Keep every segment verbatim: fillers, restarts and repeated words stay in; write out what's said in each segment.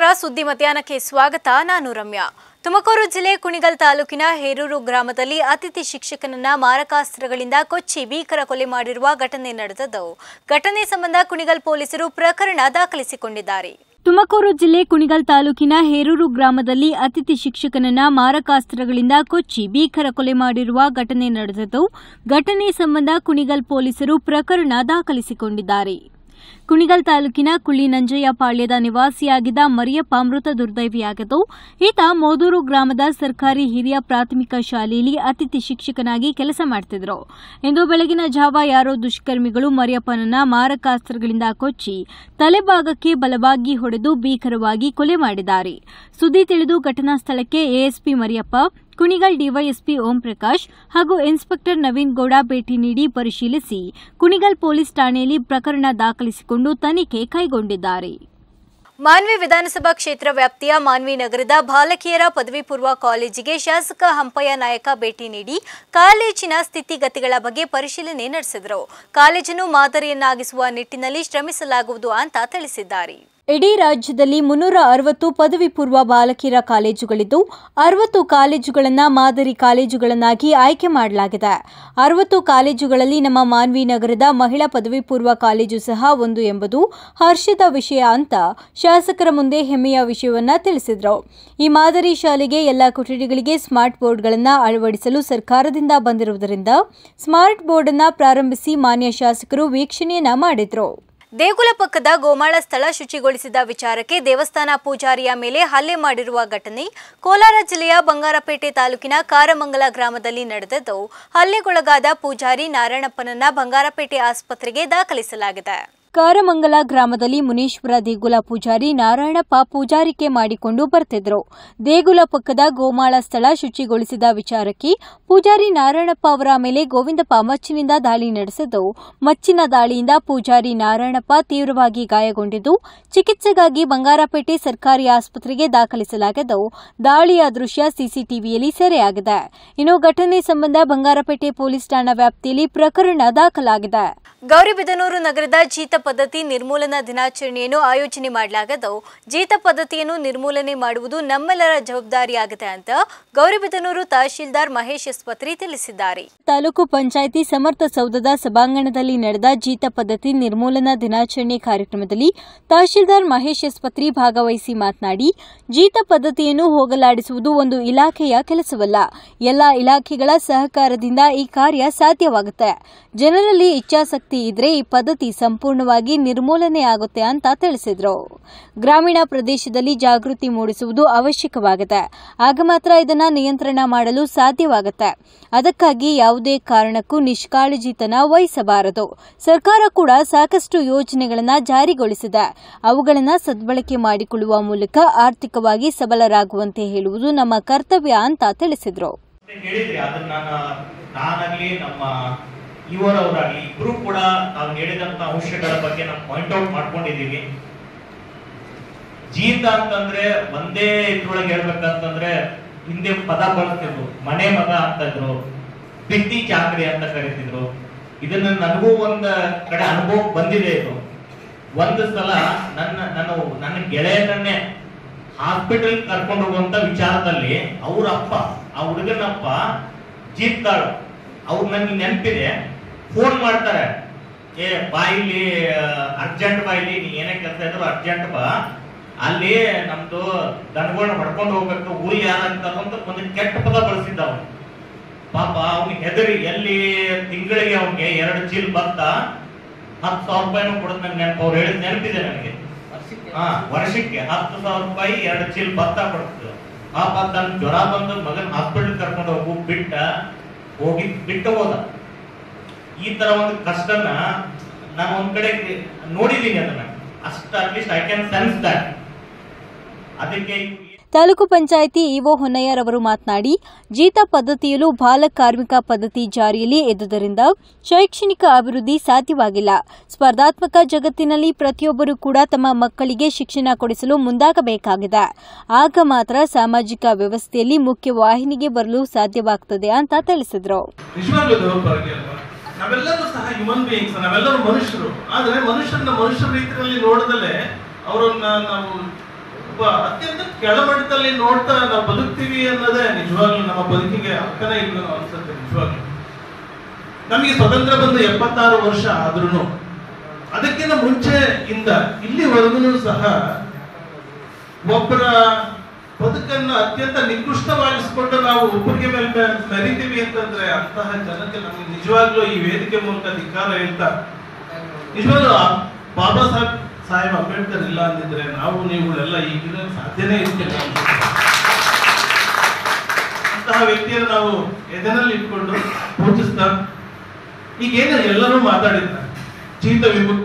ಸುದ್ದಿ ಮಧ್ಯಾಹ್ನಕ್ಕೆ ಸ್ವಾಗತ. ನಾನು ರಮ್ಯಾ. ತುಮಕೂರು ಜಿಲ್ಲೆ ಕುಣಿಗಲ್ ತಾಲೂಕಿನ ಹೇರೂರು ಗ್ರಾಮದಲ್ಲಿ ಅತಿಥಿ ಶಿಕ್ಷಕನನ್ನ ಮಾರಕಾಸ್ತ್ರಗಳಿಂದ ಕೊಚ್ಚಿ ಭೀಕರ ಕೊಲೆ ಮಾಡಿರುವ ಘಟನೆ ನಡೆದಿದ್ದು, ಘಟನೆ ಸಂಬಂಧ ಕುಣಿಗಲ್ ಪೊಲೀಸರು ಪ್ರಕರಣ ದಾಖಲಿಸಿಕೊಂಡಿದ್ದಾರೆ. ತುಮಕೂರು ಜಿಲ್ಲೆ ಕುಣಿಗಲ್ ತಾಲೂಕಿನ ಹೇರೂರು ಗ್ರಾಮದಲ್ಲಿ ಅತಿಥಿ ಶಿಕ್ಷಕನನ್ನ ಮಾರಕಾಸ್ತ್ರಗಳಿಂದ ಕೊಚ್ಚಿ ಭೀಕರ ಕೊಲೆ ಮಾಡಿರುವ ಘಟನೆ ನಡೆದಿದ್ದು, ಘಟನೆ ಸಂಬಂಧ ಕುಣಿಗಲ್ ಪೊಲೀಸರು ಪ್ರಕರಣ ದಾಖಲಿಸಿಕೊಂಡಿದ್ದಾರೆ. ಕುಣಿಗಲ್ ತಾಲೂಕಿನ ಕುಳ್ಳಿ ನಂಜಯ್ಯ ಪಾಳ್ಯದ ನಿವಾಸಿಯಾಗಿದ್ದ ಮರಿಯಪ್ಪ ಮೃತ ದುರ್ದೈವಿಯಾಗಿದ್ದು, ಈತ ಮೋದೂರು ಗ್ರಾಮದ ಸರ್ಕಾರಿ ಹಿರಿಯ ಪ್ರಾಥಮಿಕ ಶಾಲೆಯಲ್ಲಿ ಅತಿಥಿ ಶಿಕ್ಷಕನಾಗಿ ಕೆಲಸ ಮಾಡುತ್ತಿದ್ದರು. ಇಂದು ಬೆಳಗಿನ ಜಾವ ಯಾರೋ ದುಷ್ಕರ್ಮಿಗಳು ಮರಿಯಪ್ಪನನ್ನ ಮಾರಕಾಸ್ತ್ರಗಳಿಂದ ಕೊಚ್ಚಿ ತಲೆಭಾಗಕ್ಕೆ ಬಲವಾಗಿ ಹೊಡೆದು ಭೀಕರವಾಗಿ ಕೊಲೆ ಮಾಡಿದ್ದಾರೆ. ಸುದ್ದಿ ತಿಳಿದು ಘಟನಾ ಸ್ಥಳಕ್ಕೆ ಎಎಸ್ಪಿ ಮರಿಯಪ್ಪ, ಕುಣಿಗಲ್ ಡಿವೈಎಸ್ಪಿ ಓಂ ಪ್ರಕಾಶ್ ಹಾಗೂ ಇನ್ಸ್ಪೆಕ್ಟರ್ ನವೀನ್ ಗೌಡ ಭೇಟಿ ನೀಡಿ ಪರಿಶೀಲಿಸಿ ಕುಣಿಗಲ್ ಪೊಲೀಸ್ ಠಾಣೆಯಲ್ಲಿ ಪ್ರಕರಣ ದಾಖಲಿಸಿಕೊಂಡು ತನಿಖೆ ಕೈಗೊಂಡಿದ್ದಾರೆ. ಮಾನ್ವಿ ವಿಧಾನಸಭಾ ಕ್ಷೇತ್ರ ವ್ಯಾಪ್ತಿಯ ಮಾನ್ವಿ ನಗರದ ಬಾಲಕಿಯರ ಪದವಿ ಪೂರ್ವ ಕಾಲೇಜಿಗೆ ಶಾಸಕ ಹಂಪಯ್ಯ ನಾಯಕ ಭೇಟಿ ನೀಡಿ ಕಾಲೇಜಿನ ಸ್ಥಿತಿಗತಿಗಳ ಬಗ್ಗೆ ಪರಿಶೀಲನೆ ನಡೆಸಿದರು. ಕಾಲೇಜನ್ನು ಮಾದರಿಯನ್ನಾಗಿಸುವ ನಿಟ್ಟಿನಲ್ಲಿ ಶ್ರಮಿಸಲಾಗುವುದು ಅಂತ ತಿಳಿಸಿದ್ದಾರೆ. ಇಡೀ ರಾಜ್ಯದಲ್ಲಿ ಮುನ್ನೂರ ಅರವತ್ತು ಪದವಿ ಪೂರ್ವ ಬಾಲಕಿಯರ ಕಾಲೇಜುಗಳಿದ್ದು, ಅರವತ್ತು ಕಾಲೇಜುಗಳನ್ನು ಮಾದರಿ ಕಾಲೇಜುಗಳನ್ನಾಗಿ ಆಯ್ಕೆ ಮಾಡಲಾಗಿದೆ. ಅರವತ್ತು ಕಾಲೇಜುಗಳಲ್ಲಿ ನಮ್ಮ ಮಾನ್ವಿ ನಗರದ ಮಹಿಳಾ ಪದವಿ ಪೂರ್ವ ಕಾಲೇಜು ಸಹ ಒಂದು ಎಂಬುದು ಹರ್ಷದ ವಿಷಯ ಅಂತ ಶಾಸಕರ ಮುಂದೆ ಹೆಮ್ಮೆಯ ವಿಷಯವನ್ನ ತಿಳಿಸಿದರು. ಈ ಮಾದರಿ ಶಾಲೆಗೆ ಎಲ್ಲ ಕೊಠಡಿಗಳಿಗೆ ಸ್ಮಾರ್ಟ್ ಬೋರ್ಡ್ಗಳನ್ನು ಅಳವಡಿಸಲು ಸರ್ಕಾರದಿಂದ ಬಂದಿರುವುದರಿಂದ ಸ್ಮಾರ್ಟ್ ಬೋರ್ಡ್ ಅನ್ನು ಪ್ರಾರಂಭಿಸಿ ಮಾನ್ಯ ಶಾಸಕರು ವೀಕ್ಷಣೆಯನ್ನ ಮಾಡಿದ್ರು. ದೇಗುಲ ಪಕ್ಕದ ಗೋಮಾಳ ಸ್ಥಳ ಶುಚಿಗೊಳಿಸಿದ ವಿಚಾರಕ್ಕೆ ದೇವಸ್ಥಾನ ಪೂಜಾರಿಯ ಮೇಲೆ ಹಲ್ಲೆ ಮಾಡಿರುವ ಘಟನೆ ಕೋಲಾರ ಜಿಲ್ಲೆಯ ಬಂಗಾರಪೇಟೆ ತಾಲೂಕಿನ ಕಾರಮಂಗಲ ಗ್ರಾಮದಲ್ಲಿ ನಡೆದಿದ್ದು, ಹಲ್ಲೆಗೊಳಗಾದ ಪೂಜಾರಿ ನಾರಾಯಣಪ್ಪನನ್ನ ಬಂಗಾರಪೇಟೆ ಆಸ್ಪತ್ರೆಗೆ ದಾಖಲಿಸಲಾಗಿದೆ. ಕಾರಮಂಗಲ ಗ್ರಾಮದಲ್ಲಿ ಮುನೀಶ್ವರ ದೇಗುಲ ಪೂಜಾರಿ ನಾರಾಯಣಪ್ಪ ಪೂಜಾರಿಕೆ ಮಾಡಿಕೊಂಡು ಬರ್ತಿದ್ರು. ದೇಗುಲ ಪಕ್ಕದ ಗೋಮಾಳ ಸ್ಥಳ ಶುಚಿಗೊಳಿಸಿದ ವಿಚಾರಕ್ಕೆ ಪೂಜಾರಿ ನಾರಾಯಣಪ್ಪ ಅವರ ಮೇಲೆ ಗೋವಿಂದಪ್ಪ ಮಚ್ಚಿನಿಂದ ದಾಳಿ ನಡೆಸಿದ್ದು, ಮಚ್ಚಿನ ದಾಳಿಯಿಂದ ಪೂಜಾರಿ ನಾರಾಯಣಪ್ಪ ತೀವ್ರವಾಗಿ ಗಾಯಗೊಂಡಿದ್ದು, ಚಿಕಿತ್ಸೆಗಾಗಿ ಬಂಗಾರಪೇಟೆ ಸರ್ಕಾರಿ ಆಸ್ಪತ್ರೆಗೆ ದಾಖಲಿಸಲಾಗಿದ್ದು, ದಾಳಿಯ ದೃಶ್ಯ ಸಿಸಿಟಿವಿಯಲ್ಲಿ ಸೆರೆಯಾಗಿದೆ. ಇನ್ನು ಘಟನೆ ಸಂಬಂಧ ಬಂಗಾರಪೇಟೆ ಪೊಲೀಸ್ ಠಾಣಾ ವ್ಯಾಪ್ತಿಯಲ್ಲಿ ಪ್ರಕರಣ ದಾಖಲಾಗಿದೆ. ಗೌರಿಬಿದನೂರು ನಗರದ ಜೀತ ಪದ್ಧತಿ ನಿರ್ಮೂಲನಾ ದಿನಾಚರಣೆಯನ್ನು ಆಯೋಜನೆ ಮಾಡಲಾಗಿದ್ದು, ಜೀತ ಪದ್ಧತಿಯನ್ನು ನಿರ್ಮೂಲನೆ ಮಾಡುವುದು ನಮ್ಮೆಲ್ಲರ ಜವಾಬ್ದಾರಿಯಾಗಿದೆ ಅಂತ ಗೌರಿಬಿದನೂರು ತಹಶೀಲ್ದಾರ್ ಮಹೇಶ್ ಎಸ್ಪತ್ರಿ ತಿಳಿಸಿದ್ದಾರೆ. ತಾಲೂಕು ಪಂಚಾಯಿತಿ ಸಮರ್ಥ ಸೌಧದ ಸಭಾಂಗಣದಲ್ಲಿ ನಡೆದ ಜೀತ ಪದ್ಧತಿ ನಿರ್ಮೂಲನಾ ದಿನಾಚರಣೆ ಕಾರ್ಯಕ್ರಮದಲ್ಲಿ ತಹಶೀಲ್ದಾರ್ ಮಹೇಶ್ ಎಸ್ಪತ್ರಿ ಭಾಗವಹಿಸಿ ಮಾತನಾಡಿ, ಜೀತ ಪದ್ಧತಿಯನ್ನು ಹೋಗಲಾಡಿಸುವುದು ಒಂದು ಇಲಾಖೆಯ ಕೆಲಸವಲ್ಲ, ಎಲ್ಲಾ ಇಲಾಖೆಗಳ ಸಹಕಾರದಿಂದ ಈ ಕಾರ್ಯ ಸಾಧ್ಯವಾಗುತ್ತೆ. ಜನರಲ್ಲಿ ಇಚ್ಛಾಶಕ್ತಿ ಇದ್ರೆ ಈ ಪದ್ಧತಿ ಸಂಪೂರ್ಣವಾಗಿ ನಿರ್ಮೂಲನೆಯಾಗುತ್ತೆ ಅಂತ ತಿಳಿಸಿದರು. ಗ್ರಾಮೀಣ ಪ್ರದೇಶದಲ್ಲಿ ಜಾಗೃತಿ ಮೂಡಿಸುವುದು ಅವಶ್ಯಕವಾಗಿದೆ, ಆಗ ಮಾತ್ರ ಇದನ್ನು ನಿಯಂತ್ರಣ ಮಾಡಲು ಸಾಧ್ಯವಾಗುತ್ತೆ. ಅದಕ್ಕಾಗಿ ಯಾವುದೇ ಕಾರಣಕ್ಕೂ ನಿಷ್ಕಾಳಜಿತನ ವಹಿಸಬಾರದು. ಸರ್ಕಾರ ಕೂಡ ಸಾಕಷ್ಟು ಯೋಜನೆಗಳನ್ನು ಜಾರಿಗೊಳಿಸಿದೆ, ಅವುಗಳನ್ನು ಸದ್ಬಳಕೆ ಮಾಡಿಕೊಳ್ಳುವ ಮೂಲಕ ಆರ್ಥಿಕವಾಗಿ ಸಬಲರಾಗುವಂತೆ ಹೇಳುವುದು ನಮ್ಮ ಕರ್ತವ್ಯ ಅಂತ ತಿಳಿಸಿದರು. ಇವರವರಾಗಲಿ ಇಬ್ರು ಕೂಡ ನಾವು ಹೇಳಿದಂತ ಅಂಶಗಳ ಬಗ್ಗೆ ನಾವು ಪಾಯಿಂಟ್ ಔಟ್ ಮಾಡ್ಕೊಂಡಿದೀವಿ. ಜೀತ ಅಂತಂದ್ರೆ ಒಂದೇ ಇದ್ರೊಳಗೆ ಹೇಳ್ಬೇಕಂತಂದ್ರೆ ಹಿಂದೆ ಪದ ಬಳಸ್ತಿದ್ರು, ಮನೆ ಮಗ ಅಂತಿದ್ರು, ಬಿತ್ತಿ ಚಾಕ್ರಿ ಅಂತ ಕರಿತಿದ್ರು. ಇದನ್ನ ನನಗೂ ಒಂದ್ ಕಡೆ ಅನುಭವ ಬಂದಿದೆ. ಇದು ಒಂದು ಸಲ ನನ್ನ ನನ್ನ ನನ್ನ ಗೆಳೆಯನನ್ನೇ ಹಾಸ್ಪಿಟಲ್ ಕರ್ಕೊಂಡು ಹೋಗುವಂತ ವಿಚಾರದಲ್ಲಿ ಅವ್ರ ಅಪ್ಪ, ಆ ಹುಡುಗನಪ್ಪ ಜೀತಾಳು, ಅವ್ರು ನನ್ಗೆ ನೆನಪಿದೆ, ಫೋನ್ ಮಾಡ್ತಾರೆ, ಏ ಬಾಯಿಲಿ ಅರ್ಜೆಂಟ್ ಬಾಯಿಲಿ ನೀ ಏನೇ ಕೆಲಸ ಇದ್ರು ಅರ್ಜೆಂಟ್ ಬಾ, ಅಲ್ಲಿ ನಮ್ದು ದನಗಳನ್ನ ಹೊಡ್ಕೊಂಡು ಹೋಗ್ಬೇಕು, ಊರಿ ಯಾರಂತ ಒಂದು ಕೆಟ್ಟ ಪದ ಬಳಸಿದ್ದ ಅವನು. ಪಾಪ ಅವ್ನಿಗೆ ಹೆದರಿ ಎಲ್ಲಿ ತಿಂಗಳಿಗೆ ಅವ್ನಿಗೆ ಎರಡು ಚೀಲ್ ಭತ್ತ ಹತ್ತು ಸಾವಿರ ರೂಪಾಯಿನೂ ಕೊಡೋದು ನಂಗೆ ನೆನಪು. ಅವ್ರು ಹೇಳಿದ್ ನೆನಪಿದೆ ನನಗೆ. ಹಾ, ವರ್ಷಕ್ಕೆ ಹತ್ತು ಸಾವಿರ ರೂಪಾಯಿ ಎರಡು ಚೀಲ್ ಭತ್ತ ಕೊಡ್ತಿದ್ರು. ಪಾಪ ತನ್ನ ಜ್ವರ ಬಂದು ಮಗನ್ ಹಾಸ್ಪಿಟಲ್ ಕರ್ಕೊಂಡು ಹೋಗು ಬಿಟ್ಟ ಹೋಗಿ ಬಿಟ್ಟು ಹೋದ. ಈ ತರ ಒಂದು ಕಷ್ಟನ ನಾನು ಒಂದ್ ಕಡೆ ನೋಡಿದ್ದೀನಿ, ಅದನ್ನ ಅಷ್ಟ at least I can sense that. ಅದಕ್ಕೆ ತಾಲೂಕು ಪಂಚಾಯಿತಿ ಇಒ ಹೊನ್ನಯ್ಯರ್ ಅವರು ಮಾತನಾಡಿ, ಜೀತ ಪದ್ಧತಿಯಲ್ಲೂ ಬಾಲ ಕಾರ್ಮಿಕ ಪದ್ಧತಿ ಜಾರಿಯಲ್ಲಿ ಇದ್ದುದರಿಂದ ಶೈಕ್ಷಣಿಕ ಅಭಿವೃದ್ಧಿ ಸಾಧ್ಯವಾಗಿಲ್ಲ. ಸ್ಪರ್ಧಾತ್ಮಕ ಜಗತ್ತಿನಲ್ಲಿ ಪ್ರತಿಯೊಬ್ಬರೂ ಕೂಡ ತಮ್ಮ ಮಕ್ಕಳಿಗೆ ಶಿಕ್ಷಣ ಕೊಡಿಸಲು ಮುಂದಾಗಬೇಕಾಗಿದೆ. ಆಗ ಮಾತ್ರ ಸಾಮಾಜಿಕ ವ್ಯವಸ್ಥೆಯಲ್ಲಿ ಮುಖ್ಯ ವಾಹಿನಿಗೆ ಬರಲು ಸಾಧ್ಯವಾಗುತ್ತದೆ ಅಂತ ತಿಳಿಸಿದರು. ನಾವೆಲ್ಲರೂ ಸಹ ಹ್ಯೂಮನ್ ಬೀಯಿಂಗ್ಸ್, ನಾವೆಲ್ಲರೂ ಮನುಷ್ಯರು. ಆದರೆ ಮನುಷ್ಯರನ್ನ ಮನುಷ್ಯರ ರೀತಿಯಲ್ಲಿ ನೋಡದಲ್ಲೇ ಅವರನ್ನ ನಾವು ಒಬ್ಬ ಅತ್ಯಂತ ಕೆಳಮಟ್ಟದಲ್ಲಿ ನೋಡ್ತಾ ನಾವು ಬದುಕ್ತೀವಿ ಅನ್ನೋದೇ ನಿಜವಾಗ್ಲೂ ನಮ್ಮ ಬದುಕಿಗೆ ಅರ್ಥನೇ ಇಲ್ಲ ಅನ್ಸುತ್ತೆ. ನಿಜವಾಗ್ಲೂ ನಮಗೆ ಸ್ವತಂತ್ರ ಬಂದು ಎಪ್ಪತ್ತಾರು ವರ್ಷ ಆದ್ರೂ ಅದಕ್ಕಿಂತ ಮುಂಚೆ ಇಂದ ಇಲ್ಲಿವರೆಗೂ ಸಹ ಒಬ್ಬರ ಬದುಕನ್ನು ಅತ್ಯಂತ ನಿಕೃಷ್ಟವಾಗಿಸ್ಕೊಂಡು ನಾವು ಒಬ್ಬರಿಗೆ ಮೇಲೆ ಮೆರಿತೀವಿ ಅಂತಂದ್ರೆ ಅಂತಹ ಜನಕ್ಕೆ ನಮ್ಗೆ ನಿಜವಾಗ್ಲೂ ಈ ವೇದಿಕೆ ಮೂಲಕ ಧಿಕ್ಕಾರ ಹೇಳ್ತಾ, ನಿಜವಾಗ್ಲೂ ಬಾಬಾ ಸಾಹೇಬ್ ಸಾಹೇಬ್ ಅಂಬೇಡ್ಕರ್ ಇಲ್ಲ ಅಂದಿದ್ರೆ ನಾವು ನೀವುಗಳೆಲ್ಲ ಈಗಿನ ಸಾಧ್ಯನೇ ಇರ್ತಿಲ್ಲ. ಅಂತಹ ವ್ಯಕ್ತಿಯನ್ನು ನಾವು ಎದೆನಲ್ಲಿ ಇಟ್ಕೊಂಡು ಪೂಜಿಸ್ತಾ, ಈಗೇನ ಎಲ್ಲರೂ ಮಾತಾಡಿದ್ದಾರೆ ಚೀತ ವಿಮುಕ್ತ,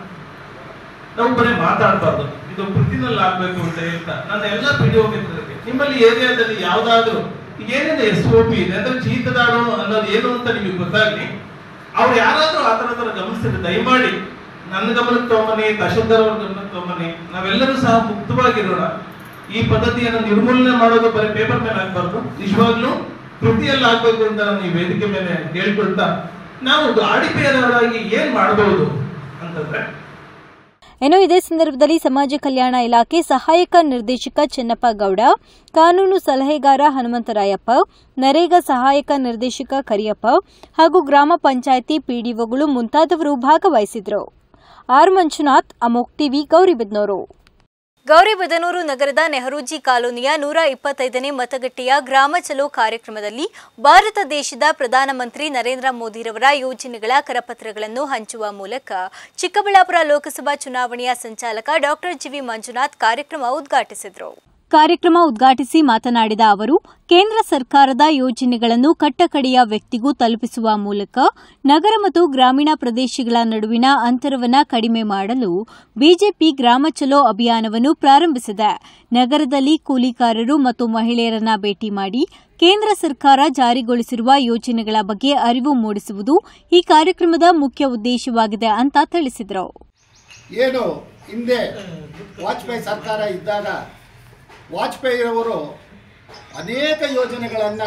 ನಾವು ಬರೀ ಮಾತಾಡಬಾರ್ದು, ಇದು ಕೃತಿನಲ್ಲಿ ಆಗ್ಬೇಕು ಅಂತ ಹೇಳ್ತಾ ನನ್ನ ಎಲ್ಲ ಪಿಡಿಒ ಮಿತ್ರರಿಗೆ, ನಿಮ್ಮಲ್ಲಿ ಏರಿಯಾದಲ್ಲಿ ಯಾವ್ದಾದ್ರು ಈಗೇನೇನು ಎಸ್ ಒ ಪಿ ಇದೆ ಅಂದ್ರೆ ಚೀತದಾಡು ಅನ್ನೋದು ಏನು ಅಂತ ನಿಮಗೆ ಗೊತ್ತಾಗ್ಲಿ, ಅವ್ರು ಯಾರಾದ್ರೂ ಆ ತರ ತರ ಗಮನಿಸಿದ್ರೆ ದಯಮಾಡಿ ನನ್ನ ಗಮನಕ್ಕೆ ತಗೊಂಬನ್ನಿ, ತಹಶೀಲ್ದಾರ್ ಅವ್ರ ಗಮನಕ್ಕೆ ತಗೊಂಬನ್ನಿ. ನಾವೆಲ್ಲರೂ ಸಹ ಮುಕ್ತವಾಗಿರೋಣ. ಈ ಪದ್ಧತಿಯನ್ನು ನಿರ್ಮೂಲನೆ ಮಾಡೋದು ಬರೀ ಪೇಪರ್ ಮೇಲೆ ಆಗ್ಬಾರ್ದು, ನಿಜವಾಗ್ಲೂ ಕೃತಿಯಲ್ಲಿ ಆಗ್ಬೇಕು ಅಂತ ನಾನು ಈ ವೇದಿಕೆ ಮೇಲೆ ಹೇಳ್ಕೊಳ್ತಾ, ನಾವು ಆಡಿಪೇರವರಾಗಿ ಏನ್ ಮಾಡಬಹುದು ಅಂತಂದ್ರೆ, ಇನ್ನು ಇದೇ ಸಂದರ್ಭದಲ್ಲಿ ಸಮಾಜ ಕಲ್ಯಾಣ ಇಲಾಖೆ ಸಹಾಯಕ ನಿರ್ದೇಶಕ ಚೆನ್ನಪ್ಪ ಗೌಡ, ಕಾನೂನು ಸಲಹೆಗಾರ ಹನುಮಂತರಾಯಪ್ಪ, ನರೇಗಾ ಸಹಾಯಕ ನಿರ್ದೇಶಕ ಕರಿಯಪ್ಪ ಹಾಗೂ ಗ್ರಾಮ ಪಂಚಾಯಿತಿ ಪಿಡಿಒಗಳು ಮುಂತಾದವರು ಭಾಗವಹಿಸಿದರು. ಆರ್ ಮಂಜುನಾಥ್, ಅಮೋಕ್ ಟಿವಿ, ಗೌರಿಬಿದನೂರು. ಗೌರಿಬಿದನೂರು ನಗರದ ನೆಹರೂಜಿ ಕಾಲೋನಿಯ ನೂರ ಇಪ್ಪತ್ತೈದನೇ ಮತಗಟ್ಟೆಯ ಗ್ರಾಮ ಚಲೋ ಕಾರ್ಯಕ್ರಮದಲ್ಲಿ ಭಾರತ ದೇಶದ ಪ್ರಧಾನಮಂತ್ರಿ ನರೇಂದ್ರ ಮೋದಿರವರ ಯೋಜನೆಗಳ ಕರಪತ್ರಗಳನ್ನು ಹಂಚುವ ಮೂಲಕ ಚಿಕ್ಕಬಳ್ಳಾಪುರ ಲೋಕಸಭಾ ಚುನಾವಣೆಯ ಸಂಚಾಲಕ ಡಾಕ್ಟರ್ ಜಿವಿ ಮಂಜುನಾಥ್ ಕಾರ್ಯಕ್ರಮ ಉದ್ಘಾಟಿಸಿದರು. ಕಾರ್ಯಕ್ರಮ ಉದ್ಘಾಟಿಸಿ ಮಾತನಾಡಿದ ಅವರು, ಕೇಂದ್ರ ಸರ್ಕಾರದ ಯೋಜನೆಗಳನ್ನು ಕಟ್ಟಕಡೆಯ ವ್ಯಕ್ತಿಗೂ ತಲುಪಿಸುವ ಮೂಲಕ ನಗರ ಮತ್ತು ಗ್ರಾಮೀಣ ಪ್ರದೇಶಗಳ ನಡುವಿನ ಅಂತರವನ್ನು ಕಡಿಮೆ ಮಾಡಲು ಬಿಜೆಪಿ ಗ್ರಾಮ ಚಲೋ ಅಭಿಯಾನವನ್ನು ಪ್ರಾರಂಭಿಸಿದೆ. ನಗರದಲ್ಲಿ ಕೂಲಿಕಾರರು ಮತ್ತು ಮಹಿಳೆಯರನ್ನ ಭೇಟಿ ಮಾಡಿ ಕೇಂದ್ರ ಸರ್ಕಾರ ಜಾರಿಗೊಳಿಸಿರುವ ಯೋಜನೆಗಳ ಬಗ್ಗೆ ಅರಿವು ಮೂಡಿಸುವುದು ಈ ಕಾರ್ಯಕ್ರಮದ ಮುಖ್ಯ ಉದ್ದೇಶವಾಗಿದೆ ಅಂತ ತಿಳಿಸಿದರು. ಏನು ಹಿಂದೆ ವಾಜಪೇಯಿ ಸರ್ಕಾರ ಇದ್ದಾಗ ವಾಜಪೇಯಿಯವರು ಅನೇಕ ಯೋಜನೆಗಳನ್ನು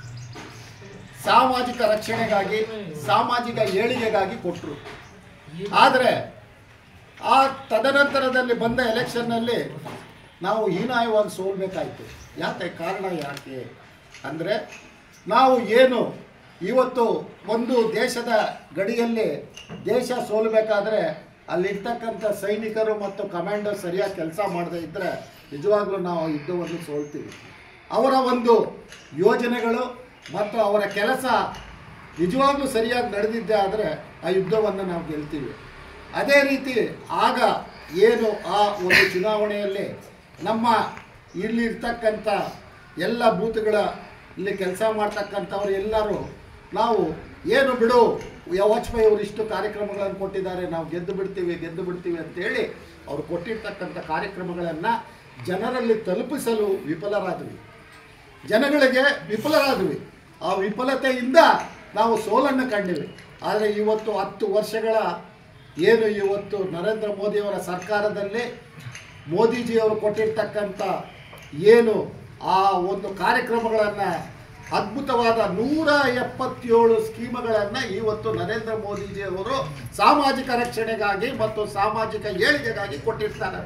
ಸಾಮಾಜಿಕ ರಕ್ಷಣೆಗಾಗಿ, ಸಾಮಾಜಿಕ ಏಳಿಗೆಗಾಗಿ ಕೊಟ್ಟರು. ಆದರೆ ಆ ತದನಂತರದಲ್ಲಿ ಬಂದ ಎಲೆಕ್ಷನ್ನಲ್ಲಿ ನಾವು ಹೀನಾಯವಾಗಿ ಸೋಲ್ಬೇಕಾಯಿತು. ಯಾಕೆ ಕಾರಣ ಯಾಕೆ ಅಂದರೆ, ನಾವು ಏನು ಇವತ್ತು ಒಂದು ದೇಶದ ಗಡಿಯಲ್ಲಿ ದೇಶ ಸೋಲಬೇಕಾದ್ರೆ ಅಲ್ಲಿರ್ತಕ್ಕಂಥ ಸೈನಿಕರು ಮತ್ತು ಕಮಾಂಡೋ ಸರಿಯಾಗಿ ಕೆಲಸ ಮಾಡದೇ ಇದ್ದರೆ ನಿಜವಾಗ್ಲೂ ನಾವು ಯುದ್ಧವನ್ನು ಸೋಲ್ತೀವಿ. ಅವರ ಒಂದು ಯೋಜನೆಗಳು ಮತ್ತು ಅವರ ಕೆಲಸ ನಿಜವಾಗ್ಲೂ ಸರಿಯಾಗಿ ನಡೆದಿದ್ದೆ ಆದರೆ ಆ ಯುದ್ಧವನ್ನು ನಾವು ಗೆಲ್ತೀವಿ. ಅದೇ ರೀತಿ ಆಗ ಏನು ಆ ಒಂದು ಚುನಾವಣೆಯಲ್ಲಿ ನಮ್ಮ ಇಲ್ಲಿರ್ತಕ್ಕಂಥ ಎಲ್ಲ ಬೂತ್ಗಳ ಇಲ್ಲಿ ಕೆಲಸ ಮಾಡ್ತಕ್ಕಂಥವ್ರು ಎಲ್ಲರೂ ನಾವು ಏನು ಬಿಡು ವಾಜಪೇಯಿ ಅವರು ಇಷ್ಟು ಕಾರ್ಯಕ್ರಮಗಳನ್ನು ಕೊಟ್ಟಿದ್ದಾರೆ, ನಾವು ಗೆದ್ದು ಬಿಡ್ತೀವಿ ಗೆದ್ದು ಬಿಡ್ತೀವಿ ಅಂತೇಳಿ ಅವರು ಕೊಟ್ಟಿರ್ತಕ್ಕಂಥ ಕಾರ್ಯಕ್ರಮಗಳನ್ನು ಜನರಲ್ಲಿ ತಲುಪಿಸಲು ವಿಫಲರಾದ್ವಿ, ಜನಗಳಿಗೆ ವಿಫಲರಾದ್ವಿ. ಆ ವಿಫಲತೆಯಿಂದ ನಾವು ಸೋಲನ್ನು ಕಂಡಿವಿ. ಆದರೆ ಇವತ್ತು ಹತ್ತು ವರ್ಷಗಳ ಏನು ಇವತ್ತು ನರೇಂದ್ರ ಮೋದಿಯವರ ಸರ್ಕಾರದಲ್ಲಿ ಮೋದಿಜಿಯವರು ಕೊಟ್ಟಿರ್ತಕ್ಕಂಥ ಏನು ಆ ಒಂದು ಕಾರ್ಯಕ್ರಮಗಳನ್ನು, ಅದ್ಭುತವಾದ ನೂರ ಎಪ್ಪತ್ತೇಳು ಸ್ಕೀಮ್ಗಳನ್ನು ಇವತ್ತು ನರೇಂದ್ರ ಮೋದಿಜಿಯವರು ಸಾಮಾಜಿಕ ರಕ್ಷಣೆಗಾಗಿ ಮತ್ತು ಸಾಮಾಜಿಕ ಏಳಿಗೆಗಾಗಿ ಕೊಟ್ಟಿರ್ತಾರೆ.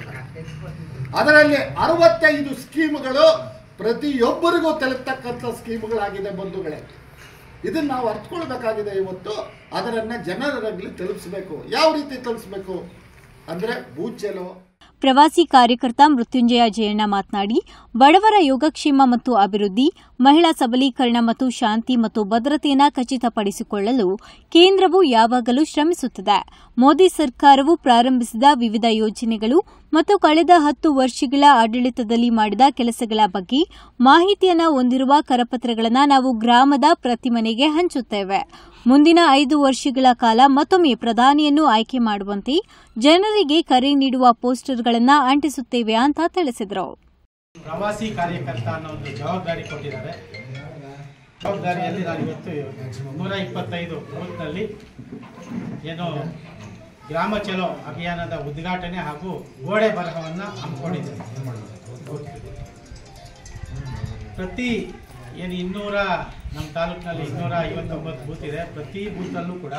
ಅದರಲ್ಲಿ ಅರವತ್ತೈದು ಸ್ಕೀಮ್ಗಳು ಪ್ರತಿಯೊಬ್ಬರಿಗೂ ತಲುಪತಕ್ಕಂಥ ಸ್ಕೀಮ್ಗಳಾಗಿದೆ ಬಂಧುಗಳೇ. ಇದನ್ನು ನಾವು ಅರ್ಥಕೊಳ್ಬೇಕಾಗಿದೆ. ಇವತ್ತು ಅದರನ್ನು ಜನರಲ್ಲಿ ತಲುಪಿಸಬೇಕು. ಯಾವ ರೀತಿ ತಲುಪಿಸಬೇಕು ಅಂದರೆ ಬೂತ್ ಚಲೋ. ಪ್ರವಾಸಿ ಕಾರ್ಯಕರ್ತ ಮೃತ್ಯುಂಜಯ ಜಯಣ್ಣ ಮಾತನಾಡಿ, ಬಡವರ ಯೋಗಕ್ಷೇಮ ಮತ್ತು ಅಭಿವೃದ್ಧಿ, ಮಹಿಳಾ ಸಬಲೀಕರಣ ಮತ್ತು ಶಾಂತಿ ಮತ್ತು ಭದ್ರತೆಯನ್ನು ಖಚಿತಪಡಿಸಿಕೊಳ್ಳಲು ಕೇಂದ್ರವು ಯಾವಾಗಲೂ ಶ್ರಮಿಸುತ್ತದೆ. ಮೋದಿ ಸರ್ಕಾರವು ಪ್ರಾರಂಭಿಸಿದ ವಿವಿಧ ಯೋಜನೆಗಳು ಮತ್ತು ಕಳೆದ ಹತ್ತು ವರ್ಷಗಳ ಆಡಳಿತದಲ್ಲಿ ಮಾಡಿದ ಕೆಲಸಗಳ ಬಗ್ಗೆ ಮಾಹಿತಿಯನ್ನು ಹೊಂದಿರುವ ಕರಪತ್ರಗಳನ್ನು ನಾವು ಗ್ರಾಮದ ಪ್ರತಿ ಮನೆಗೆ ಹಂಚುತ್ತೇವೆ. ಮುಂದಿನ ಐದು ವರ್ಷಗಳ ಕಾಲ ಮತ್ತೊಮ್ಮೆ ಪ್ರಧಾನಿಯನ್ನು ಆಯ್ಕೆ ಮಾಡುವಂತೆ ಜನರಿಗೆ ಕರೆ ನೀಡುವ ಪೋಸ್ಟರ್ಗಳನ್ನು ಅಂಟಿಸುತ್ತೇವೆ ಅಂತ ತಿಳಿಸಿದರು. ಪ್ರವಾಸಿ ಕಾರ್ಯಕರ್ತ ಅನ್ನೋ ಒಂದು ಜವಾಬ್ದಾರಿ ಕೊಟ್ಟಿದ್ದಾರೆ. ಜವಾಬ್ದಾರಿಯಲ್ಲಿ ನಾನು ಇವತ್ತು ನೂರ ಇಪ್ಪತ್ತೈದು ಬೂತ್ನಲ್ಲಿ ಏನು ಗ್ರಾಮ ಚಲೋ ಅಭಿಯಾನದ ಉದ್ಘಾಟನೆ ಹಾಗೂ ಗೋಡೆ ಬರಹವನ್ನು ಹಮ್ಮಿಕೊಂಡಿದ್ದೇನೆ. ಪ್ರತಿ ಏನು ಇನ್ನೂರ ನಮ್ಮ ತಾಲೂಕಿನಲ್ಲಿ ಇನ್ನೂರ ಐವತ್ತೊಂಬತ್ತು ಬೂತ್ ಇದೆ. ಪ್ರತಿ ಬೂತಲ್ಲೂ ಕೂಡ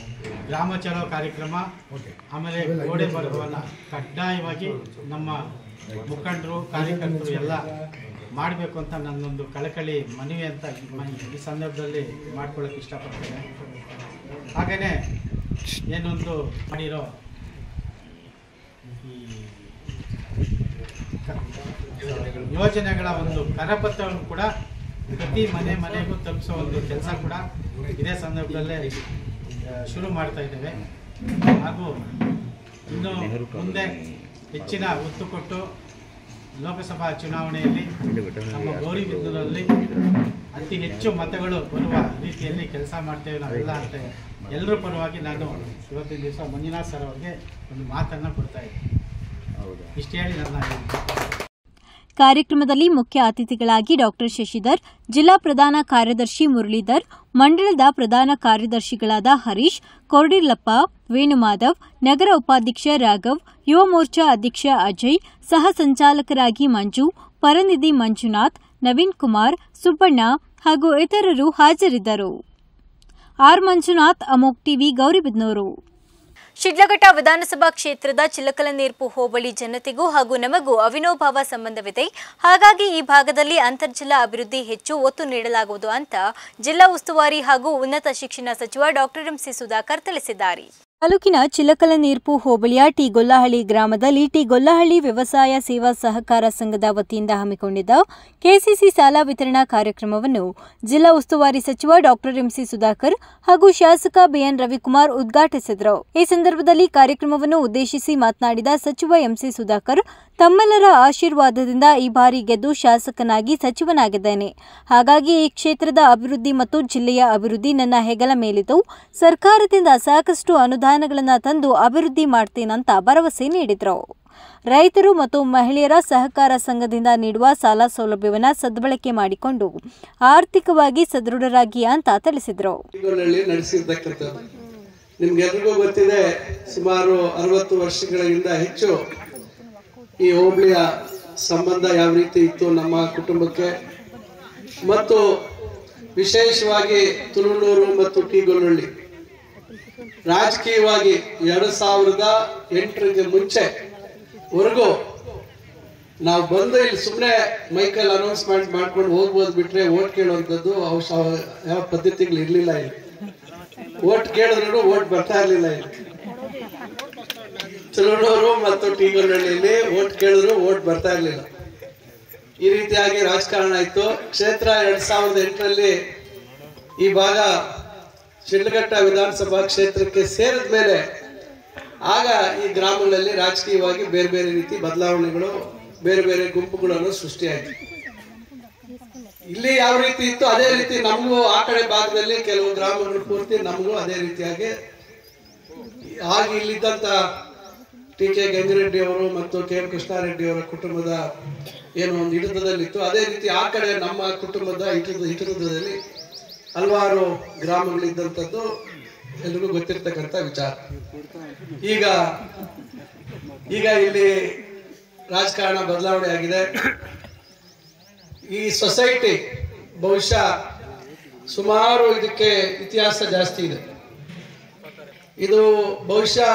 ಗ್ರಾಮ ಚಲೋ ಕಾರ್ಯಕ್ರಮ ಆಮೇಲೆ ಗೋಡೆ ಬರಹವನ್ನು ಕಡ್ಡಾಯವಾಗಿ ನಮ್ಮ ಮುಖಂಡರು ಕಾರ್ಯಕರ್ತರು ಎಲ್ಲ ಮಾಡಬೇಕು ಅಂತ ನನ್ನೊಂದು ಕಳಕಳಿ ಮನವಿ ಅಂತ ಈ ಸಂದರ್ಭದಲ್ಲಿ ಮಾಡ್ಕೊಳ್ಳೋಕೆ ಇಷ್ಟಪಡ್ತೇನೆ. ಹಾಗೆಯೇ ಏನೊಂದು ಮಾಡಿರೋ ಈ ಯೋಜನೆಗಳ ಒಂದು ಕರಪತ್ರವನ್ನು ಕೂಡ ಪ್ರತಿ ಮನೆ ಮನೆಗೂ ತಲುಪಿಸೋ ಒಂದು ಕೆಲಸ ಕೂಡ ಇದೇ ಸಂದರ್ಭದಲ್ಲೇ ಶುರು ಮಾಡ್ತಾ ಇದ್ದೇವೆ. ಹಾಗೂ ಇನ್ನು ಮುಂದೆ ಹೆಚ್ಚಿನ ಒತ್ತು ಕೊಟ್ಟು ಲೋಕಸಭಾ ಚುನಾವಣೆಯಲ್ಲಿ ನಮ್ಮ ಗೌರಿಬಿದನೂರಲ್ಲಿ ಅತಿ ಹೆಚ್ಚು ಮತಗಳು ಬರುವ ರೀತಿಯಲ್ಲಿ ಕೆಲಸ ಮಾಡ್ತೇವೆ ನಾವೆಲ್ಲ ಅಂತ ಎಲ್ಲರ ಪರವಾಗಿ ನಾನು ಇವತ್ತಿನ ದಿವಸ ಮಂಜುನಾಥ್ ಸರ್ ಅವರಿಗೆ ಒಂದು ಮಾತನ್ನು ಕೊಡ್ತಾ ಇದ್ದೀನಿ. ಇಷ್ಟು ಹೇಳಿ ನನ್ನ ಕಾರ್ಯಕ್ರಮದಲ್ಲಿ ಮುಖ್ಯ ಅತಿಥಿಗಳಾಗಿ ಡಾಕ್ಟರ್ ಶಶಿಧರ್, ಜಿಲ್ಲಾ ಪ್ರಧಾನ ಕಾರ್ಯದರ್ಶಿ ಮುರಳೀಧರ್, ಮಂಡಳದ ಪ್ರಧಾನ ಕಾರ್ಯದರ್ಶಿಗಳಾದ ಹರೀಶ್, ಕೊರ್ಡಿಲ್ಲಪ್ಪ, ವೇಣುಮಾಧವ್, ನಗರ ಉಪಾಧ್ಯಕ್ಷ ರಾಘವ್, ಯುವ ಮೋರ್ಚಾ ಅಧ್ಯಕ್ಷ ಅಜಯ್, ಸಹ ಸಂಚಾಲಕರಾಗಿ ಮಂಜು, ಪರನಿಧಿ ಮಂಜುನಾಥ್, ನವೀನ್ ಕುಮಾರ್, ಸುಬ್ಬಣ್ಣ ಹಾಗೂ ಇತರರು ಹಾಜರಿದ್ದರು. ಆರ್ ಮಂಜುನಾಥ್, ಅಮೋಕ್ ಟಿವಿ, ಗೌರಿಬಿದನೂರು. ಶಿಡ್ಲಘಟ್ಟ ವಿಧಾನಸಭಾ ಕ್ಷೇತ್ರದ ಚಿಲಕಲನೀರ್ಪು ಹೋಬಳಿ ಜನತೆಗೂ ಹಾಗೂ ನಮಗೂ ಅವಿನೋಭಾವ ಸಂಬಂಧವಿದೆ. ಹಾಗಾಗಿ ಈ ಭಾಗದಲ್ಲಿ ಅಂತರ್ಜಲ ಅಭಿವೃದ್ಧಿ ಹೆಚ್ಚು ಒತ್ತು ನೀಡಲಾಗುವುದು ಅಂತ ಜಿಲ್ಲಾ ಉಸ್ತುವಾರಿ ಹಾಗೂ ಉನ್ನತ ಶಿಕ್ಷಣ ಸಚಿವ ಡಾಕ್ಟರ್ ಎಂಸಿ ಸುಧಾಕರ್ ತಿಳಿಸಿದ್ದಾರೆ. ತಾಲೂಕಿನ ಚಿಲಕಲನೀರ್ಪು ಹೋಬಳಿಯ ಟಿ ಗೊಲ್ಲಹಳ್ಳಿ ಗ್ರಾಮದಲ್ಲಿ ಟಿ ಗೊಲ್ಲಹಳ್ಳಿ ವ್ಯವಸಾಯ ಸೇವಾ ಸಹಕಾರ ಸಂಘದ ವತಿಯಿಂದ ಹಮ್ಮಿಕೊಂಡಿದ್ದ ಕೆಸಿಸಿ ಸಾಲ ವಿತರಣಾ ಕಾರ್ಯಕ್ರಮವನ್ನು ಜಿಲ್ಲಾ ಉಸ್ತುವಾರಿ ಸಚಿವ ಡಾಕ್ಟರ್ ಎಂಸಿ ಸುಧಾಕರ್ ಹಾಗೂ ಶಾಸಕ ಬಿಎನ್ ರವಿಕುಮಾರ್ ಉದ್ಘಾಟಿಸಿದರು. ಈ ಸಂದರ್ಭದಲ್ಲಿ ಕಾರ್ಯಕ್ರಮವನ್ನು ಉದ್ದೇಶಿಸಿ ಮಾತನಾಡಿದ ಸಚಿವ ಎಂಸಿ ಸುಧಾಕರ್, ತಮ್ಮೆಲ್ಲರ ಆಶೀರ್ವಾದದಿಂದ ಈ ಬಾರಿ ಗೆದ್ದು ಶಾಸಕನಾಗಿ ಸಚಿವನಾಗಿದ್ದೇನೆ. ಹಾಗಾಗಿ ಈ ಕ್ಷೇತ್ರದ ಅಭಿವೃದ್ಧಿ ಮತ್ತು ಜಿಲ್ಲೆಯ ಅಭಿವೃದ್ಧಿ ನನ್ನ ಹೆಗಲ ಮೇಲಿದ್ದು ಸರ್ಕಾರದಿಂದ ಸಾಕಷ್ಟು ಅನುದಾನಗಳನ್ನು ತಂದು ಅಭಿವೃದ್ಧಿ ಮಾಡ್ತೇನಂತ ಭರವಸೆ ನೀಡಿದರು. ರೈತರು ಮತ್ತು ಮಹಿಳೆಯರ ಸಹಕಾರ ಸಂಘದಿಂದ ನೀಡುವ ಸಾಲ ಸೌಲಭ್ಯವನ್ನು ಸದ್ಬಳಕೆ ಮಾಡಿಕೊಂಡು ಆರ್ಥಿಕವಾಗಿ ಸದೃಢರಾಗಿ ಅಂತ ತಿಳಿಸಿದರು. ನಿಮ್ಗೆಲ್ರಿಗೂ ಗೊತ್ತಿದೆ, ಸುಮಾರು ಅರವತ್ತು ವರ್ಷಗಳಿಂದ ಹೆಚ್ಚು ಈ ಹೋಬಳಿಯ ಸಂಬಂಧ ಯಾವ ರೀತಿ ಇತ್ತು ನಮ್ಮ ಕುಟುಂಬಕ್ಕೆ, ಮತ್ತು ವಿಶೇಷವಾಗಿ ತುಳುನೂರು ಮತ್ತು ಟಿ ಗೊಲ್ಲಹಳ್ಳಿ ರಾಜಕೀಯವಾಗಿ ಎರಡು ಸಾವಿರದ ಎಂಟರಿಗೆ ಮುಂಚೆ ವರೆಗೂ ನಾವು ಬಂದು ಇಲ್ಲಿ ಸುಮ್ಮನೆ ಮೈಕಲ್ ಅನೌನ್ಸ್ಮೆಂಟ್ ಮಾಡ್ಕೊಂಡು ಹೋಗ್ಬೋದು ಬಿಟ್ರೆ ಓಟ್ ಕೇಳುವಂಥದ್ದು ಯಾವ ಪದ್ಧತಿಗಳು ಇರಲಿಲ್ಲ. ಇಲ್ಲಿ ಓಟ್ ಕೇಳಿದ್ರು ಓಟ್ ಬರ್ತಾ ಇರಲಿಲ್ಲ. ಇಲ್ಲಿ ತುಳುನೂರು ಮತ್ತು ಟಿ ಗೊಲ್ಲಹಳ್ಳಿಯಲ್ಲಿ ಓಟ್ ಕೇಳಿದ್ರು ಓಟ್ ಬರ್ತಾ ಇರಲಿಲ್ಲ. ಈ ರೀತಿಯಾಗಿ ರಾಜಕಾರಣ ಇತ್ತು. ಕ್ಷೇತ್ರ ಎರಡ್ ಸಾವಿರದ ಎಂಟರಲ್ಲಿ ಈ ಭಾಗ ಶಿಡ್ಲಘಟ್ಟ ವಿಧಾನಸಭಾ ಕ್ಷೇತ್ರಕ್ಕೆ ಸೇರಿದ ಮೇಲೆ ಆಗ ಈ ಗ್ರಾಮಗಳಲ್ಲಿ ರಾಜಕೀಯವಾಗಿ ಬೇರೆ ಬೇರೆ ರೀತಿ ಬದಲಾವಣೆಗಳು, ಬೇರೆ ಬೇರೆ ಗುಂಪುಗಳನ್ನು ಸೃಷ್ಟಿಯಾಯಿತು. ಇಲ್ಲಿ ಯಾವ ರೀತಿ ಇತ್ತು ಅದೇ ರೀತಿ ನಮಗೂ ಆ ಕಡೆ ಭಾಗದಲ್ಲಿ ಕೆಲವು ಗ್ರಾಮಗಳು ಪೂರ್ತಿ ನಮಗೂ ಅದೇ ರೀತಿಯಾಗಿ ಆಗ ಇಲ್ಲಿದ್ದಂತ ಟಿ ಕೆ ಗಂಗಿರೆಡ್ಡಿ ಅವರು ಮತ್ತು ಕೆ ಎಂ ಕೃಷ್ಣಾರೆಡ್ಡಿ ಅವರ ಕುಟುಂಬದ ಏನೋ ಒಂದು ಹಿಡಿತದಲ್ಲಿತ್ತು. ಅದೇ ರೀತಿ ಆ ಕಡೆ ನಮ್ಮ ಕುಟುಂಬದ ಹಿಡಿದ ಹಿಡಿತದಲ್ಲಿ ಹಲವಾರು ಗ್ರಾಮಗಳಿದ್ದಂಥದ್ದು ಎಲ್ರಿಗೂ ಗೊತ್ತಿರ್ತಕ್ಕಂಥ ವಿಚಾರ. ಈಗ ಈಗ ಇಲ್ಲಿ ರಾಜಕಾರಣ ಬದಲಾವಣೆ ಆಗಿದೆ. ಈ ಸೊಸೈಟಿ ಬಹುಶಃ ಸುಮಾರು ಇದಕ್ಕೆ ಇತಿಹಾಸ ಜಾಸ್ತಿ ಇದೆ. ಇದು ಬಹುಶಃ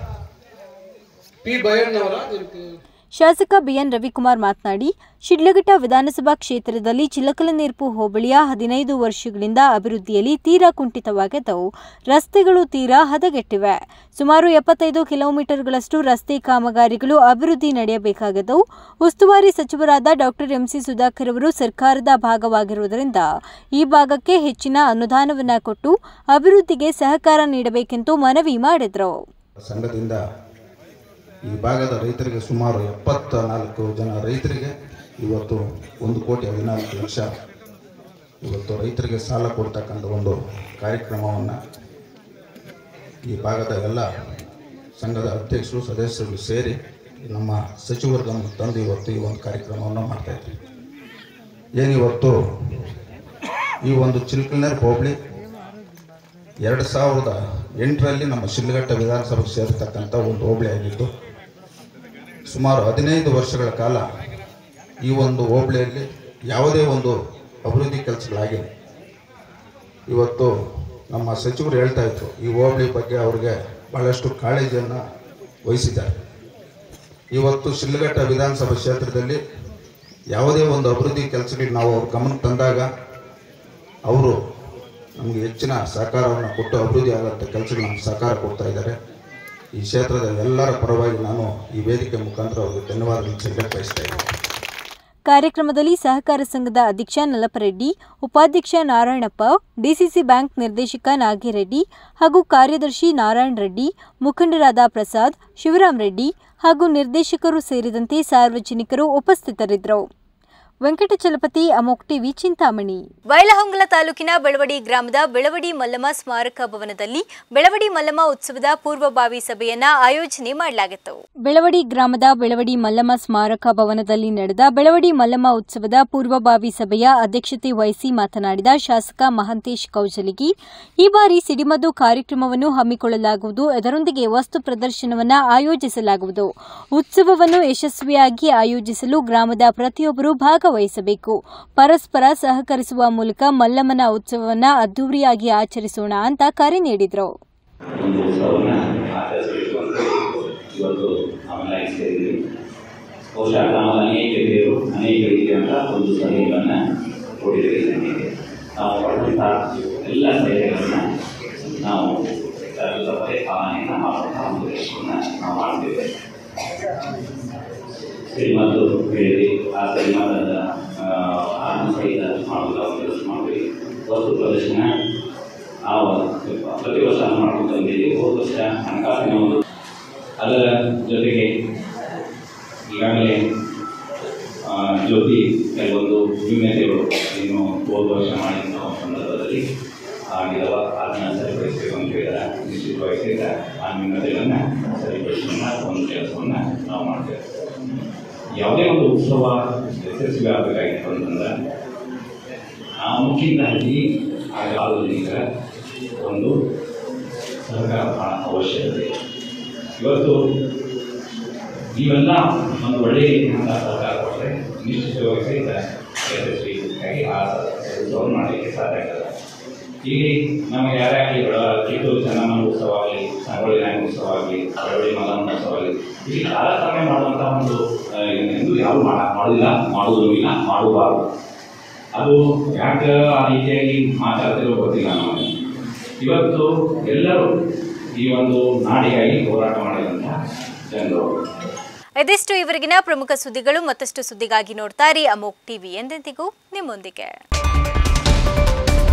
ಪಿ ಬಯಣ್ಣವರ ಶಾಸಕ ಬಿಎನ್ ರವಿಕುಮಾರ್ ಮಾತನಾಡಿ, ಶಿಡ್ಲಘಟ್ಟ ವಿಧಾನಸಭಾ ಕ್ಷೇತ್ರದಲ್ಲಿ ಚಿಲಕಲನೀರ್ಪು ಹೋಬಳಿಯ ಹದಿನೈದು ವರ್ಷಗಳಿಂದ ಅಭಿವೃದ್ಧಿಯಲ್ಲಿ ತೀರಾ ಕುಂಠಿತವಾಗಿದ್ದವು. ರಸ್ತೆಗಳು ತೀರಾ ಹದಗೆಟ್ಟಿವೆ. ಸುಮಾರು ಎಪ್ಪತ್ತೈದು ಕಿಲೋಮೀಟರ್ಗಳಷ್ಟು ರಸ್ತೆ ಕಾಮಗಾರಿಗಳು ಅಭಿವೃದ್ಧಿ ನಡೆಯಬೇಕಾಗಿದ್ದವು. ಉಸ್ತುವಾರಿ ಸಚಿವರಾದ ಡಾಕ್ಟರ್ ಎಂಸಿ ಸುಧಾಕರ್ ಅವರು ಸರ್ಕಾರದ ಭಾಗವಾಗಿರುವುದರಿಂದ ಈ ಭಾಗಕ್ಕೆ ಹೆಚ್ಚಿನ ಅನುದಾನವನ್ನು ಕೊಟ್ಟು ಅಭಿವೃದ್ಧಿಗೆ ಸಹಕಾರ ನೀಡಬೇಕೆಂದು ಮನವಿ ಮಾಡಿದರು. ಸಂಘದಿಂದ ಈ ಭಾಗದ ರೈತರಿಗೆ ಸುಮಾರು ಎಪ್ಪತ್ತ ನಾಲ್ಕು ಜನ ರೈತರಿಗೆ ಇವತ್ತು ಒಂದು ಕೋಟಿ ಹದಿನಾಲ್ಕು ಲಕ್ಷ ಇವತ್ತು ರೈತರಿಗೆ ಸಾಲ ಕೊಡ್ತಕ್ಕಂಥ ಒಂದು ಕಾರ್ಯಕ್ರಮವನ್ನು ಈ ಭಾಗದ ಎಲ್ಲ ಸಂಘದ ಅಧ್ಯಕ್ಷರು ಸದಸ್ಯರು ಸೇರಿ ನಮ್ಮ ಸಚಿವರು ಗಮನ ತಂದು ಇವತ್ತು ಈ ಒಂದು ಕಾರ್ಯಕ್ರಮವನ್ನು ಮಾಡ್ತಾಯಿದ್ದೀವಿ. ಏನಿವತ್ತು ಈ ಒಂದು ಚಿಲಕಲನೀರ್ಪು ಹೋಬಳಿ ಎರಡು ಸಾವಿರದ ಎಂಟರಲ್ಲಿ ನಮ್ಮ ಶಿಡ್ಲಘಟ್ಟ ವಿಧಾನಸಭೆಗೆ ಸೇರತಕ್ಕಂಥ ಒಂದು ಹೋಬಳಿ ಆಗಿದ್ದು, ಸುಮಾರು ಹದಿನೈದು ವರ್ಷಗಳ ಕಾಲ ಈ ಒಂದು ಹೋಬಳಿಯಲ್ಲಿ ಯಾವುದೇ ಒಂದು ಅಭಿವೃದ್ಧಿ ಕೆಲಸಗಳಾಗಿಲ್ಲ. ಇವತ್ತು ನಮ್ಮ ಸಚಿವರು ಹೇಳ್ತಾ ಇದ್ರು, ಈ ಹೋಬಳಿ ಬಗ್ಗೆ ಅವ್ರಿಗೆ ಭಾಳಷ್ಟು ಕಾಳಜಿಯನ್ನು ವಹಿಸಿದ್ದಾರೆ. ಇವತ್ತು ಶಿಡ್ಲಘಟ್ಟ ವಿಧಾನಸಭಾ ಕ್ಷೇತ್ರದಲ್ಲಿ ಯಾವುದೇ ಒಂದು ಅಭಿವೃದ್ಧಿ ಕೆಲಸಗಳಿಗೆ ನಾವು ಅವ್ರ ಗಮನಕ್ಕೆ ತಂದಾಗ ಅವರು ನಮಗೆ ಹೆಚ್ಚಿನ ಸಹಕಾರವನ್ನು ಕೊಟ್ಟು ಅಭಿವೃದ್ಧಿ ಆಗುವಂಥ ಕೆಲಸಗಳು ನಮ್ಗೆ ಸಹಕಾರ ಕೊಡ್ತಾ ಇದ್ದಾರೆ. ಈ ಕ್ಷೇತ್ರದ ಎಲ್ಲರ ಪರವಾಗಿ ನಾನು ಈ ವೇದಿಕೆ ಮುಖಾಂತರ ಅವರಿಗೆ ಧನ್ಯವಾದಗಳನ್ನು ಸಲ್ಲಿಸಲು ಬಯಸ್ತಾ ಇದ್ದೀನಿ. ಕಾರ್ಯಕ್ರಮದಲ್ಲಿ ಸಹಕಾರ ಸಂಘದ ಅಧ್ಯಕ್ಷ ನಲಪರೆಡ್ಡಿ, ಉಪಾಧ್ಯಕ್ಷ ನಾರಾಯಣಪ್ಪ, ಡಿಸಿಸಿ ಬ್ಯಾಂಕ್ ನಿರ್ದೇಶಕ ನಾಗಿರೆಡ್ಡಿ ಹಾಗೂ ಕಾರ್ಯದರ್ಶಿ ನಾರಾಯಣ ರೆಡ್ಡಿ, ಮುಖಂಡರಾದ ಪ್ರಸಾದ್, ಶಿವರಾಮ್ ರೆಡ್ಡಿ ಹಾಗೂ ನಿರ್ದೇಶಕರು ಸೇರಿದಂತೆ ಸಾರ್ವಜನಿಕರು ಉಪಸ್ಥಿತರಿದ್ದರು. ವೆಂಕಟಚಲಪತಿ, ಅಮೋಕ್ ಟಿವಿ, ಚಿಂತಾಮಣಿ. ಬೈಲಹೊಂಗಲ ತಾಲೂಕಿನ ಬೆಳವಡಿ ಗ್ರಾಮದ ಬೆಳವಡಿ ಮಲ್ಲಮ್ಮ ಸ್ಮಾರಕ ಭವನದಲ್ಲಿ ಬೆಳವಡಿ ಮಲ್ಲಮ್ಮ ಉತ್ಸವದ ಪೂರ್ವಭಾವಿ ಸಭೆಯನ್ನ ಆಯೋಜನೆ ಮಾಡಲಾಗಿತ್ತು. ಬೆಳವಡಿ ಗ್ರಾಮದ ಬೆಳವಡಿ ಮಲ್ಲಮ್ಮ ಸ್ಮಾರಕ ಭವನದಲ್ಲಿ ನಡೆದ ಬೆಳವಡಿ ಮಲ್ಲಮ್ಮ ಉತ್ಸವದ ಪೂರ್ವಭಾವಿ ಸಭೆಯ ಅಧ್ಯಕ್ಷತೆ ವಹಿಸಿ ಮಾತನಾಡಿದ ಶಾಸಕ ಮಹಂತೇಶ್ ಕೌಜಲಗಿ, ಈ ಬಾರಿ ಸಿಡಿಮದ್ದು ಕಾರ್ಯಕ್ರಮವನ್ನು ಹಮ್ಮಿಕೊಳ್ಳಲಾಗುವುದು. ಇದರೊಂದಿಗೆ ವಸ್ತು ಪ್ರದರ್ಶನವನ್ನು ಆಯೋಜಿಸಲಾಗುವುದು. ಉತ್ಸವವನ್ನು ಯಶಸ್ವಿಯಾಗಿ ಆಯೋಜಿಸಲು ಗ್ರಾಮದ ಪ್ರತಿಯೊಬ್ಬರು ಭಾಗವಹಿಸಬೇಕು. ಪರಸ್ಪರ ಸಹಕರಿಸುವ ಮೂಲಕ ಮಲ್ಲಮ್ಮನ ಉತ್ಸವವನ್ನು ಅದ್ದೂರಿಯಾಗಿ ಆಚರಿಸೋಣ ಅಂತ ಕರೆ ನೀಡಿದರು. ಶ್ರೀಮಂತ ಹೇಳಿರಿ ಆ ಶ್ರೀಮಂತದ ಸಹಿತ ಮಾಡೋದು ಮಾಡಿ ವಸ್ತು ಪ್ರದರ್ಶನ ಆ ಪ್ರತಿ ವರ್ಷ ಮಾಡ್ಕೊಂಡು ಬಂದಿದ್ದೀವಿ. ಹೋದ ವರ್ಷ ಹಣಕಾಸಿನ ಒಂದು ಅದರ ಜೊತೆಗೆ ಈಗಾಗಲೇ ಜ್ಯೋತಿ ಕೆಲವೊಂದು ನ್ಯೂನತೆಗಳು ಇನ್ನು ಹೋದ ವರ್ಷ ಮಾಡಿದ ಸಂದರ್ಭದಲ್ಲಿ ಆಗಿರುವ ಅದನ್ನು ಸರಿಪಡಿಸಬೇಕು ಅಂತ ಹೇಳಿದರೆ ನಿಶ್ಚಿತವಾಗಿ ಆ ನ್ಯೂನತೆಗಳನ್ನು ಸರಿಪಡಿಸೋಣ ಒಂದು ಕೆಲಸವನ್ನು ನಾವು ಮಾಡ್ತೇವೆ. ಯಾವುದೇ ಒಂದು ಉತ್ಸವ ಯಶಸ್ವಿ ಆಗಬೇಕಾಗಿತ್ತು ಅಂತಂದ್ರೆ ಮುಖ್ಯವಾಗಿ ಸಾರ್ವಜನಿಕ ಒಂದು ಸಹಕಾರ ಬಹಳ ಅವಶ್ಯಕತೆ. ಇವತ್ತು ನೀವೆಲ್ಲ ಒಂದು ಒಳ್ಳೆಯ ರೀತಿಯಿಂದ ಸಹಕಾರ ಕೊಟ್ಟರೆ ನಿಶ್ಚಿತವಾಗಿ ಸಹಿತ ಯಶಸ್ವಿಯಾಗಿ ಆ ಉತ್ಸವವನ್ನು ಮಾಡಲಿಕ್ಕೆ ಸಾಧ್ಯ ಆಗ್ತದೆ. ಇಲ್ಲಿ ನಮಗೆ ಯಾರ್ಯಾಗಲಿ ಕಿತ್ತೂರು ಚೆನ್ನಮ್ಮನ ಉತ್ಸವ ಆಗಲಿ, ಸಂಗೊಳ್ಳಿ ನಾಯಕ ಉತ್ಸವ ಆಗಲಿ, ಬೆಳವಡಿ ಮಲ್ಲಮ್ಮನ ಉತ್ಸವ ಆಗಲಿ, ಇಲ್ಲಿ ತಾರತಮ್ಯ ಮಾಡುವಂಥ ಒಂದು ಎಂದು ಯಾರು ಮಾಡ ಮಾಡೋದಿಲ್ಲ, ಮಾಡುವುದೂ ಇಲ್ಲ, ಮಾಡಬಾರದು. ಅದು ಯಾಕೆ ಆ ರೀತಿಯಾಗಿ ಮಾತಾಡ್ತಿರೋ ಗೊತ್ತಿಲ್ಲ ನಮಗೆ. ಇವತ್ತು ಎಲ್ಲರೂ ಈ ಒಂದು ನಾಡಿಗಾಗಿ ಹೋರಾಟ ಮಾಡಿದಂಥ ಜನರು. ಇದಿಷ್ಟು ಇವರಿಗಿನ ಪ್ರಮುಖ ಸುದ್ದಿಗಳು. ಮತ್ತಷ್ಟು ಸುದ್ದಿಗಾಗಿ ನೋಡ್ತಾ ಇರಿ ಅಮೋಕ್ ಟಿವಿ, ಎಂದೆಂದಿಗೂ ನಿಮ್ಮೊಂದಿಗೆ.